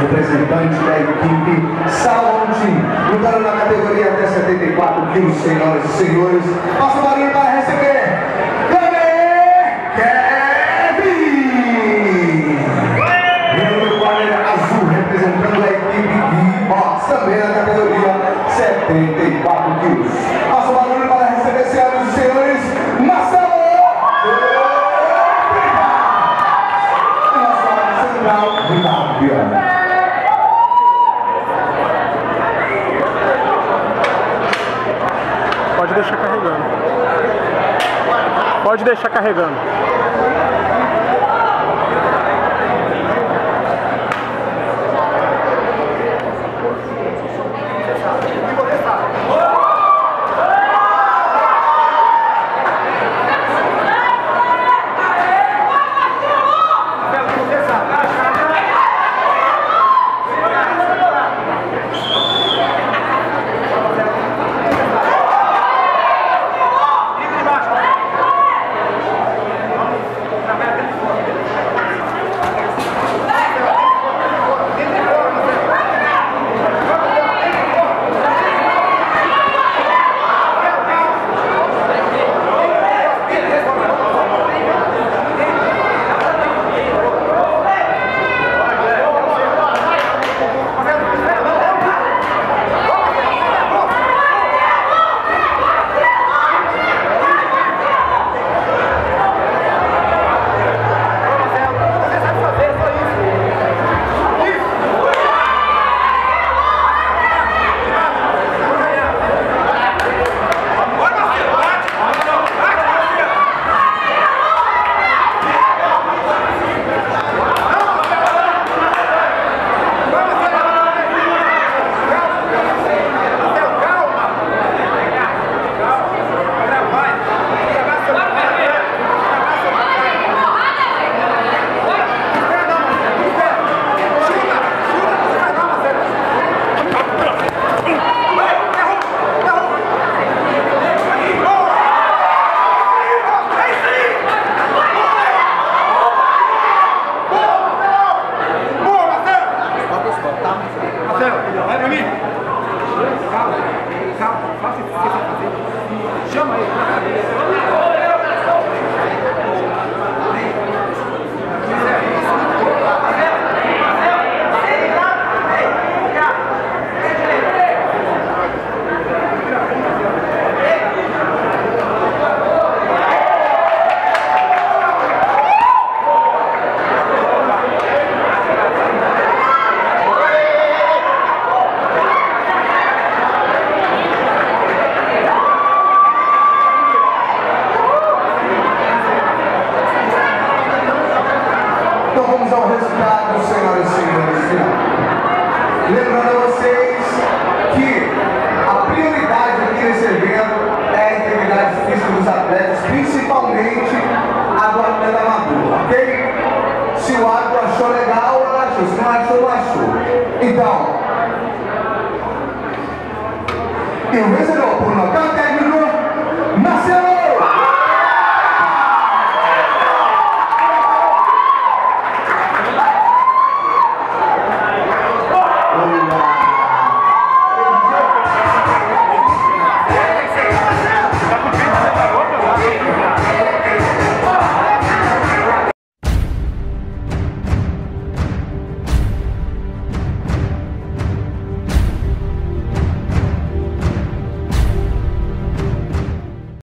representante da equipe Salon Team, lutando na categoria até 74 quilos, senhoras e senhores. Nosso barulho para receber Kevin! Vindo do quadro azul, representando a equipe Box, também na categoria 74 quilos. Nosso barulho para receber, senhoras e senhores, Marcelo! Pode deixar carregando. Pode deixar carregando. Lembrando a vocês que a prioridade aqui nesse evento é a integridade física dos atletas, principalmente a do atleta maduro, ok? Se o árbitro achou legal, ela achou. Se não achou, não achou. Então, e o vencedor por nocaute